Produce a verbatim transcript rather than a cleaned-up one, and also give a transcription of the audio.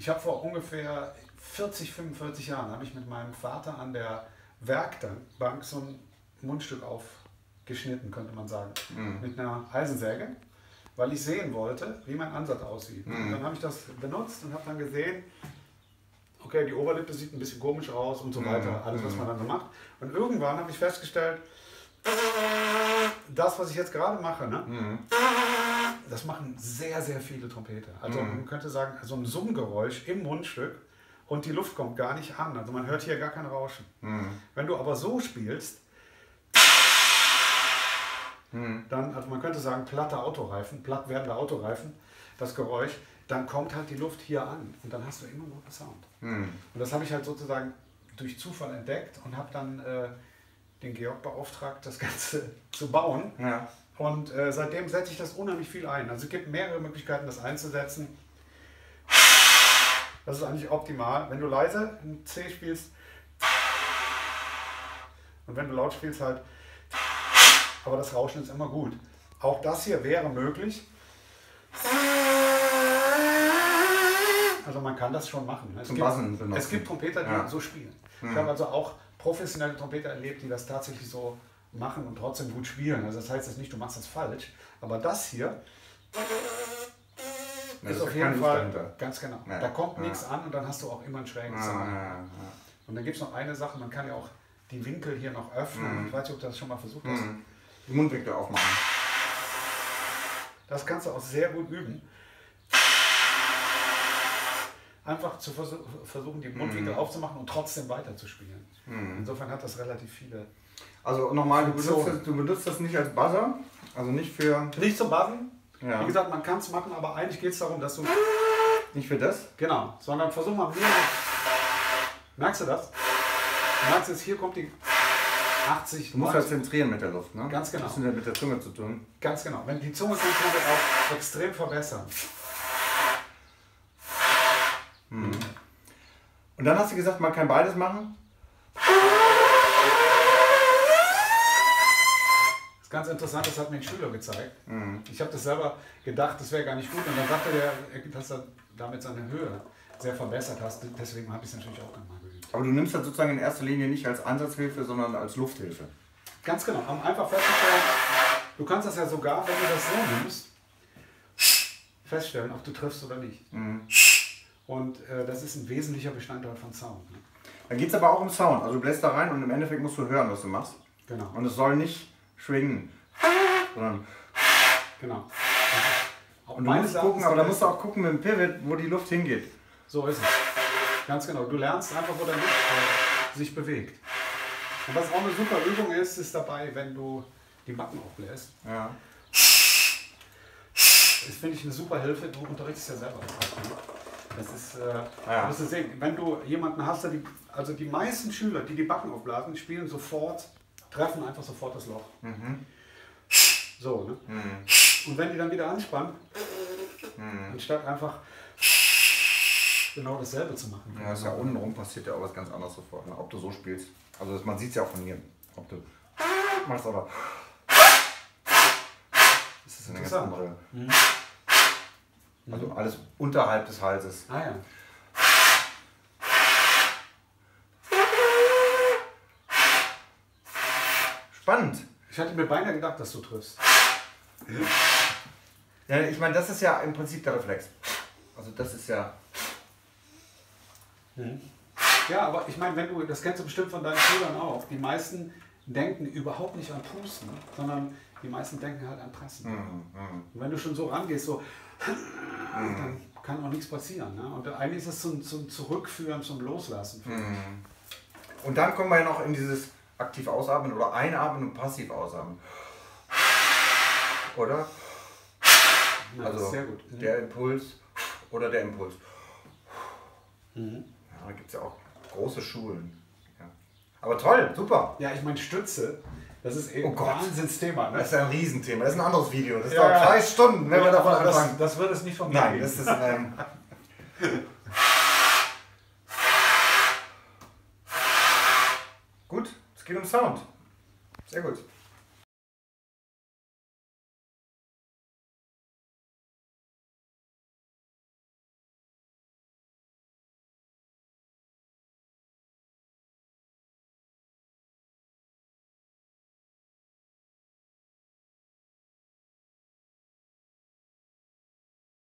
Ich habe vor ungefähr vierzig, fünfundvierzig Jahren habe ich mit meinem Vater an der Werkbank so ein Mundstück aufgeschnitten, könnte man sagen, mhm. mit einer Eisensäge, weil ich sehen wollte, wie mein Ansatz aussieht. Mhm. Und dann habe ich das benutzt und habe dann gesehen, okay, die Oberlippe sieht ein bisschen komisch aus und so weiter, alles was man dann so macht. Und irgendwann habe ich festgestellt, das, was ich jetzt gerade mache, ne, mhm. das machen sehr, sehr viele Trompeter. Also mhm. man könnte sagen, so ein Summgeräusch im Mundstück und die Luft kommt gar nicht an. Also man hört hier gar kein Rauschen. Mhm. Wenn du aber so spielst, mhm. dann, also man könnte sagen, platte Autoreifen, platt werdende Autoreifen, das Geräusch, dann kommt halt die Luft hier an und dann hast du immer noch einen Sound. Mhm. Und das habe ich halt sozusagen durch Zufall entdeckt und habe dann äh, den Georg beauftragt, das Ganze zu bauen. Ja. Und äh, seitdem setze ich das unheimlich viel ein. Also es gibt mehrere Möglichkeiten, das einzusetzen. Das ist eigentlich optimal. Wenn du leise ein C spielst und wenn du laut spielst halt, aber das Rauschen ist immer gut. Auch das hier wäre möglich. Also man kann das schon machen. Es, Zum gibt, Bassen benutzen. Es gibt Trompeter, die ja. so spielen. Hm. Ich habe also auch professionelle Trompeter erlebt, die das tatsächlich so machen und trotzdem gut spielen. Also das heißt jetzt nicht, du machst das falsch, aber das hier das ist auf jeden Fall dahinter. Ganz genau. Ja. Da kommt ja. nichts an und dann hast du auch immer einen schrägen Sound. Ja, ja, ja. Und dann gibt es noch eine Sache, man kann ja auch die Winkel hier noch öffnen. Mhm. Ich weiß nicht, ob du das schon mal versucht hast. Mhm. Die Mundwinkel aufmachen. Das kannst du auch sehr gut üben. Einfach zu vers versuchen, die Mundwinkel mhm. aufzumachen und trotzdem weiterzuspielen. Mhm. Insofern hat das relativ viele. Also nochmal, du benutzt, das, du benutzt das nicht als Buzzer, also nicht für... Nicht zum Buzzen. Ja. Wie gesagt, man kann es machen, aber eigentlich geht es darum, dass du... Nicht für das? Genau, sondern versuch mal mehr... Merkst du das? Du merkst jetzt, hier kommt die achtzig... Du musst das zentrieren mit der Luft, ne? Ganz genau. Das hat mit der Zunge zu tun. Ganz genau. Wenn die Zunge kannst du damit auch extrem verbessern. Mhm. Und dann hast du gesagt, man kann beides machen? Das ist ganz interessant, das hat mir ein Schüler gezeigt. Mhm. Ich habe das selber gedacht, das wäre gar nicht gut. Und dann sagte er, dass er damit seine Höhe sehr verbessert hast. Deswegen habe ich es natürlich auch einmal geübt. Aber du nimmst das sozusagen in erster Linie nicht als Ansatzhilfe, sondern als Lufthilfe. Ganz genau. Um einfach festzustellen, du kannst das ja sogar, wenn du das so nimmst, feststellen, ob du triffst oder nicht. Mhm. Und äh, das ist ein wesentlicher Bestandteil von Sound. Ne? Dann geht es aber auch um Sound. Also du bläst da rein und im Endeffekt musst du hören, was du machst. Genau. Und es soll nicht schwingen, sondern... Genau. Also, und du musst gucken, aber da musst du auch gucken mit dem Pivot, wo die Luft hingeht. So ist es. Ganz genau. Du lernst einfach, wo der Luft äh, sich bewegt. Und was auch eine super Übung ist, ist dabei, wenn du die Backen aufbläst. Ja. Das finde ich eine super Hilfe. Du unterrichtest ja selber. Das ist, äh, ja. musst du sehen, wenn du jemanden hast, der die, also die meisten Schüler, die die Backen aufblasen, spielen sofort, treffen einfach sofort das Loch. Mhm. So, ne? Mhm. Und wenn die dann wieder anspannen, mhm. anstatt einfach genau dasselbe zu machen. Ja, ist ja untenrum passiert ja auch was ganz anderes sofort, ne? Ob du so spielst. Also das, man sieht es ja auch von hier, ob du machst oder. Das ist eine ganz andere. Mhm. Also alles unterhalb des Halses. Ah ja. Spannend. Ich hatte mir beinahe gedacht, dass du triffst. Ja, ich meine, das ist ja im Prinzip der Reflex. Also das ist ja... Mhm. Ja, aber ich meine, wenn du, das kennst du bestimmt von deinen Schülern auch, die meisten denken überhaupt nicht an Pusten, sondern die meisten denken halt an Pressen. Mhm. Mhm. Und wenn du schon so rangehst, so... dann kann auch nichts passieren. Ne? Und eigentlich ist es zum, zum Zurückführen, zum Loslassen. Mhm. Und dann kommen wir ja noch in dieses aktiv ausatmen oder einatmen und passiv ausatmen. Oder? Ja, also sehr gut. Mhm. Der Impuls oder der Impuls. Mhm. Ja, da gibt es ja auch große Schulen. Ja. Aber toll, super. Ja, ich meine Stütze. Das ist eben oh ein Wahnsinnsthema. Ne? Das ist ein Riesenthema. Das ist ein anderes Video. Das ja, dauert ja. drei Stunden, wenn ja, wir davon das, anfangen. Das wird es nicht von mir. Nein, das ist... Ähm, gut, es geht um Sound. Sehr gut.